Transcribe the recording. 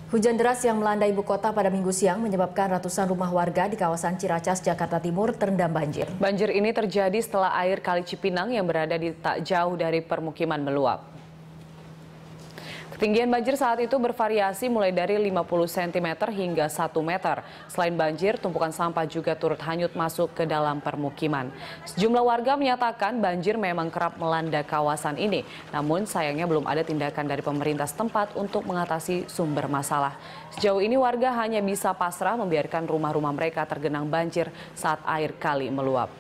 Hujan deras yang melanda ibu kota pada Minggu siang menyebabkan ratusan rumah warga di kawasan Ciracas, Jakarta Timur terendam banjir. Banjir ini terjadi setelah air Kali Cipinang yang berada di tak jauh dari permukiman meluap. Ketinggian banjir saat itu bervariasi mulai dari 50 cm hingga 1 meter. Selain banjir, tumpukan sampah juga turut hanyut masuk ke dalam permukiman. Sejumlah warga menyatakan banjir memang kerap melanda kawasan ini. Namun sayangnya belum ada tindakan dari pemerintah setempat untuk mengatasi sumber masalah. Sejauh ini warga hanya bisa pasrah membiarkan rumah-rumah mereka tergenang banjir saat air kali meluap.